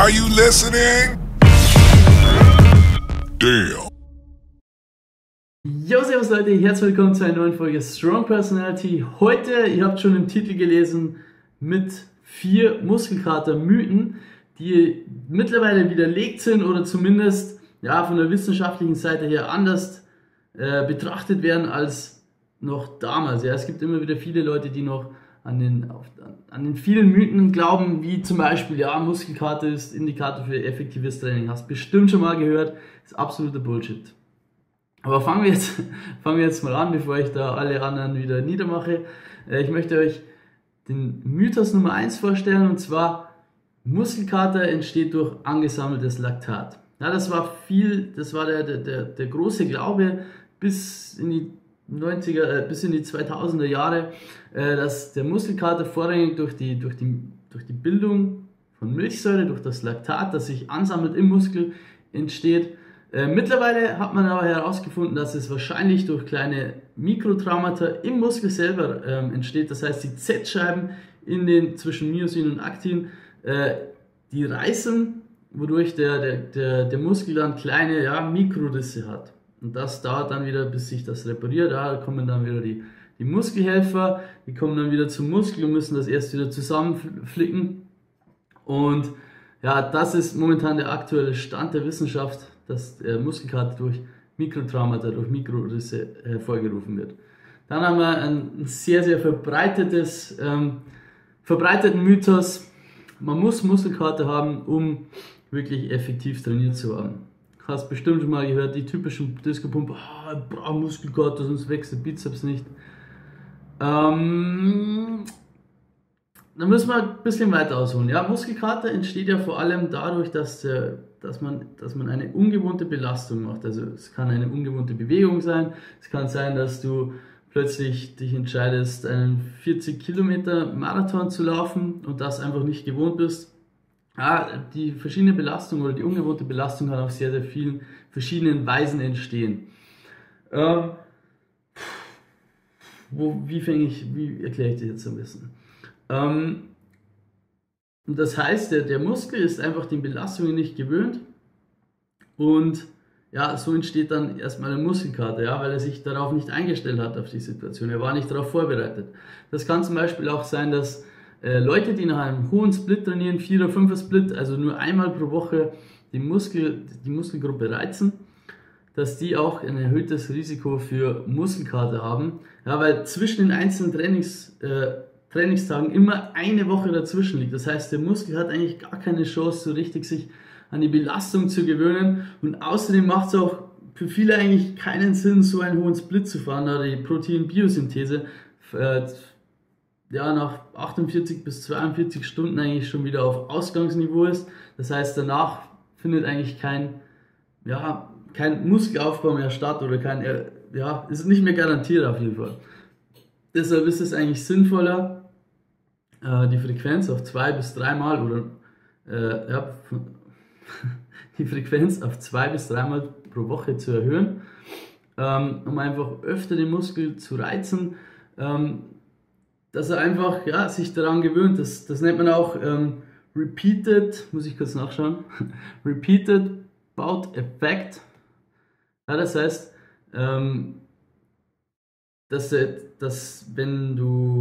Are you listening? Damn. Jo, servus Leute, herzlich willkommen zu einer neuen Folge Strong Personality. Heute, ihr habt schon im Titel gelesen, mit 4 Muskelkater-Mythen, die mittlerweile widerlegt sind oder zumindest von der wissenschaftlichen Seite her anders betrachtet werden als noch damals. Ja, es gibt immer wieder viele Leute, die noch an den vielen Mythen glauben, wie zum Beispiel, Muskelkater ist Indikator für effektives Training. Hast bestimmt schon mal gehört, ist absoluter Bullshit. Aber fangen wir jetzt mal an, bevor ich da alle anderen wieder niedermache. Ich möchte euch den Mythos Nummer 1 vorstellen, und zwar: Muskelkater entsteht durch angesammeltes Laktat. Ja, das war der große Glaube bis in die 2000er Jahre, dass der Muskelkater vorrangig durch die Bildung von Milchsäure, durch das Laktat, das sich ansammelt im Muskel, entsteht. Mittlerweile hat man aber herausgefunden, dass es wahrscheinlich durch kleine Mikrotraumata im Muskel selber entsteht. Das heißt, die Z-Scheiben zwischen Myosin und Aktin, die reißen, wodurch der Muskel dann kleine Mikrorisse hat. Und das dauert dann wieder, bis sich das repariert. Da kommen dann wieder die Muskelhelfer, die kommen dann wieder zum Muskel und müssen das erst wieder zusammenflicken. Und das ist momentan der aktuelle Stand der Wissenschaft, dass der Muskelkater durch Mikrotraumata, durch Mikrorisse hervorgerufen wird. Dann haben wir einen sehr, sehr verbreiteten Mythos: Man muss Muskelkater haben, um wirklich effektiv trainiert zu haben. Du hast bestimmt schon mal gehört, die typischen Disco-Pump, ich brauche Muskelkater, sonst wächst der Bizeps nicht. Da müssen wir ein bisschen weiter ausholen. Ja, Muskelkater entsteht ja vor allem dadurch, dass man eine ungewohnte Belastung macht. Also es kann eine ungewohnte Bewegung sein. Es kann sein, dass du plötzlich dich entscheidest, einen 40 Kilometer Marathon zu laufen und das einfach nicht gewohnt bist. Die verschiedene Belastung oder die ungewohnte Belastung kann auf sehr, sehr vielen verschiedenen Weisen entstehen. Wie erkläre ich das jetzt am besten? Und das heißt, der Muskel ist einfach den Belastungen nicht gewöhnt, und so entsteht dann erstmal ein Muskelkater, weil er sich darauf nicht eingestellt hat, auf die Situation. Er war nicht darauf vorbereitet. Das kann zum Beispiel auch sein, dass Leute, die nach einem hohen Split trainieren, 4er, 5er Split, also nur einmal pro Woche die Muskelgruppe reizen, dass die auch ein erhöhtes Risiko für Muskelkater haben, weil zwischen den einzelnen Trainingstagen immer eine Woche dazwischen liegt. Das heißt, der Muskel hat eigentlich gar keine Chance, so richtig sich an die Belastung zu gewöhnen, und außerdem macht es auch für viele eigentlich keinen Sinn, so einen hohen Split zu fahren, da die Proteinbiosynthese nach 48 bis 42 Stunden eigentlich schon wieder auf Ausgangsniveau ist. Das heißt, danach findet eigentlich kein Muskelaufbau mehr statt, oder ist nicht mehr garantiert auf jeden Fall. Deshalb ist es eigentlich sinnvoller, die Frequenz auf 2 bis 3 Mal pro Woche zu erhöhen, um einfach öfter den Muskel zu reizen, dass er einfach sich daran gewöhnt. Das nennt man auch Repeated, muss ich kurz nachschauen, Repeated Bout Effect. Das heißt, dass wenn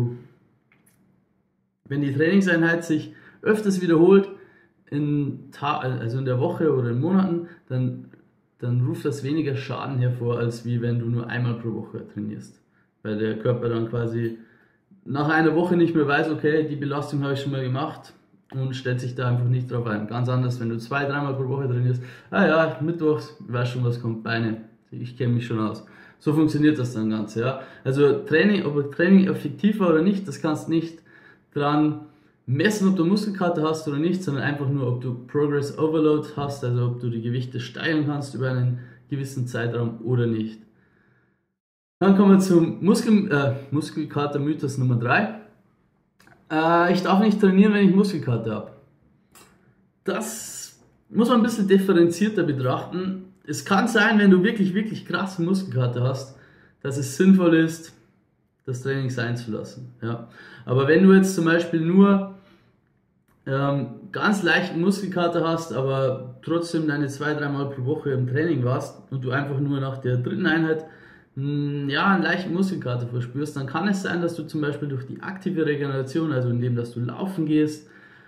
die Trainingseinheit sich öfters wiederholt, in der Woche oder in Monaten, dann ruft das weniger Schaden hervor, als wie wenn du nur einmal pro Woche trainierst. Weil der Körper dann quasi nach einer Woche nicht mehr weiß, okay, die Belastung habe ich schon mal gemacht, und stellt sich da einfach nicht drauf ein. Ganz anders, wenn du 2-3 Mal pro Woche trainierst. Mittwochs, weiß schon, was kommt, Beine. Ich kenne mich schon aus. So funktioniert das dann ganz. Also ob Training effektiv war oder nicht, das kannst nicht dran messen, ob du Muskelkater hast oder nicht, sondern einfach nur, ob du Progress Overload hast, also ob du die Gewichte steigern kannst über einen gewissen Zeitraum oder nicht. Dann kommen wir zum Muskelkater-Mythos Nummer 3. Ich darf nicht trainieren, wenn ich Muskelkater habe. Das muss man ein bisschen differenzierter betrachten. Es kann sein, wenn du wirklich, wirklich krassen Muskelkater hast, dass es sinnvoll ist, das Training sein zu lassen. Aber wenn du jetzt zum Beispiel nur ganz leichten Muskelkater hast, aber trotzdem deine 2-3 Mal pro Woche im Training warst und du einfach nur nach der dritten Einheit ja, einen leichten Muskelkater verspürst, dann kann es sein, dass du zum Beispiel durch die aktive Regeneration, also indem, dass du laufen gehst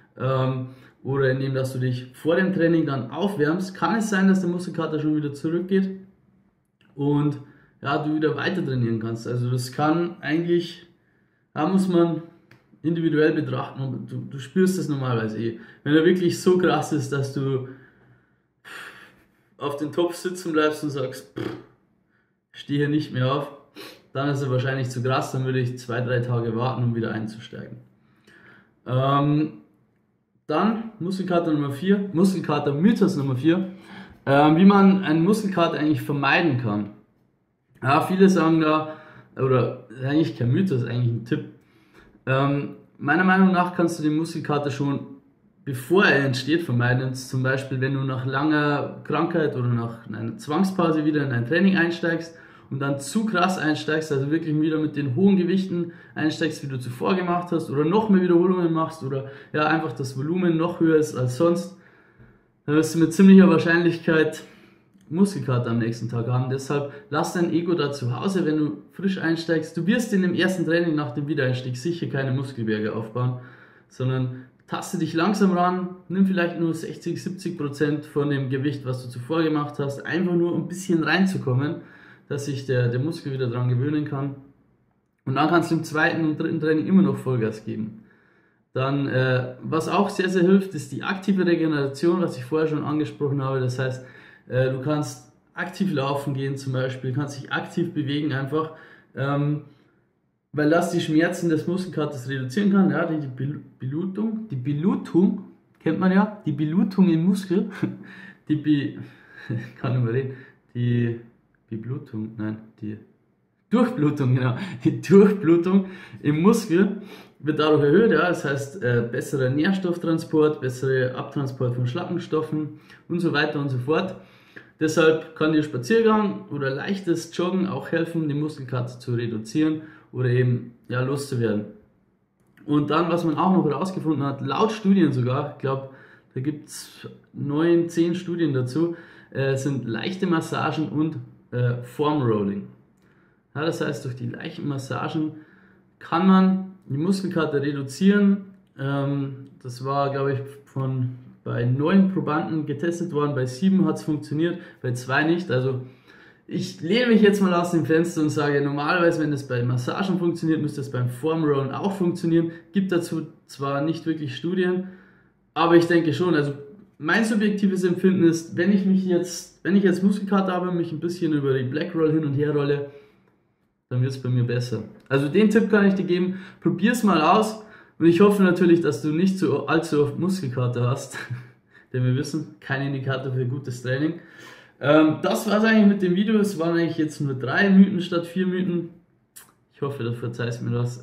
oder indem, dass du dich vor dem Training dann aufwärmst, kann es sein, dass der Muskelkater schon wieder zurückgeht und ja, du wieder weiter trainieren kannst. Also das kann eigentlich, da muss man individuell betrachten, aber du spürst das normalerweise eh. Wenn er wirklich so krass ist, dass du auf den Topf sitzen bleibst und sagst, ich stehe hier nicht mehr auf, dann ist er wahrscheinlich zu krass, dann würde ich 2-3 Tage warten, um wieder einzusteigen. Dann Muskelkater Nummer 4, Muskelkater-Mythos Nummer 4, wie man einen Muskelkater eigentlich vermeiden kann. Ja, viele sagen da, oder eigentlich kein Mythos, eigentlich ein Tipp. Meiner Meinung nach kannst du den Muskelkater schon, bevor er entsteht, vermeiden. Zum Beispiel, wenn du nach langer Krankheit oder nach einer Zwangspause wieder in ein Training einsteigst und dann zu krass einsteigst, also wirklich wieder mit den hohen Gewichten einsteigst, wie du zuvor gemacht hast, oder noch mehr Wiederholungen machst, oder ja, einfach das Volumen noch höher ist als sonst, dann wirst du mit ziemlicher Wahrscheinlichkeit Muskelkater am nächsten Tag haben. Deshalb lass dein Ego da zu Hause, wenn du frisch einsteigst. Du wirst in dem ersten Training nach dem Wiedereinstieg sicher keine Muskelberge aufbauen, sondern taste dich langsam ran, nimm vielleicht nur 60-70% von dem Gewicht, was du zuvor gemacht hast, einfach nur um ein bisschen reinzukommen, dass sich der Muskel wieder dran gewöhnen kann. Und dann kannst du im zweiten und dritten Training immer noch Vollgas geben. Dann, was auch sehr, sehr hilft, ist die aktive Regeneration, was ich vorher schon angesprochen habe. Das heißt, du kannst aktiv laufen gehen zum Beispiel, kannst dich aktiv bewegen einfach, weil das die Schmerzen des Muskelkaters reduzieren kann. Ja, die Blutung kennt man ja, die Blutung im Muskel, kann nicht mehr reden, die Durchblutung, genau, die Durchblutung im Muskel wird dadurch erhöht, ja, das heißt besserer Nährstofftransport, bessere Abtransport von Schlackenstoffen und so weiter und so fort. Deshalb kann dir Spaziergang oder leichtes Joggen auch helfen, den Muskelkater zu reduzieren oder eben ja, loszuwerden. Und dann, was man auch noch herausgefunden hat, laut Studien sogar, ich glaube, da gibt es 9, 10 Studien dazu, sind leichte Massagen und Foam Rolling. Ja, das heißt, durch die leichten Massagen kann man die Muskelkater reduzieren. Das war, glaube ich, bei 9 Probanden getestet worden, bei 7 hat es funktioniert, bei 2 nicht. Also ich lehne mich jetzt mal aus dem Fenster und sage, normalerweise, wenn das bei Massagen funktioniert, müsste das beim Foam Rollen auch funktionieren. Gibt dazu zwar nicht wirklich Studien, aber ich denke schon, also mein subjektives Empfinden ist, wenn ich jetzt Muskelkater habe und mich ein bisschen über die Black Roll hin und her rolle, dann wird es bei mir besser. Also den Tipp kann ich dir geben, probier es mal aus und ich hoffe natürlich, dass du nicht so allzu oft Muskelkater hast, denn wir wissen, kein Indikator für gutes Training. Das war es eigentlich mit dem Video, es waren eigentlich jetzt nur 3 Mythen statt 4 Mythen. Ich hoffe, du verzeihst mir das.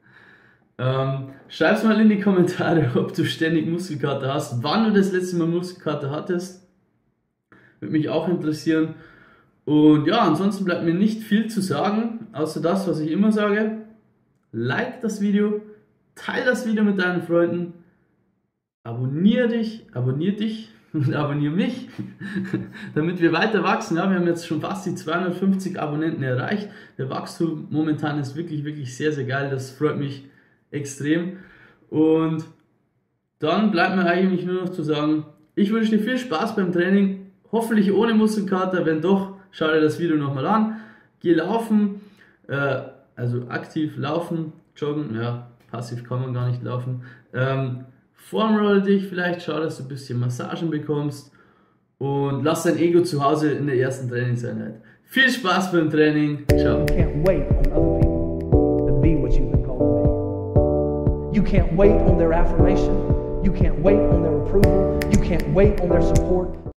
Schreib's mal in die Kommentare, ob du ständig Muskelkater hast, wann du das letzte Mal Muskelkater hattest. Würde mich auch interessieren. Und ja, ansonsten bleibt mir nicht viel zu sagen, außer das, was ich immer sage. Like das Video, teile das Video mit deinen Freunden, abonniere dich und abonniere mich, damit wir weiter wachsen. Ja, wir haben jetzt schon fast die 250 Abonnenten erreicht. Der Wachstum momentan ist wirklich, wirklich sehr, sehr geil. Das freut mich extrem. Und dann bleibt mir eigentlich nur noch zu sagen, ich wünsche dir viel Spaß beim Training, hoffentlich ohne Muskelkater. Wenn doch, schau dir das Video nochmal an. Geh laufen, also aktiv laufen, joggen, ja, passiv kann man gar nicht laufen. Formroll dich vielleicht, schau, dass du ein bisschen Massagen bekommst und lass dein Ego zu Hause in der ersten Trainingseinheit. Viel Spaß beim Training, ciao. You can't wait on other people to be what you've been called to be. You can't wait on their affirmation. You can't wait on their approval. You can't wait on their support.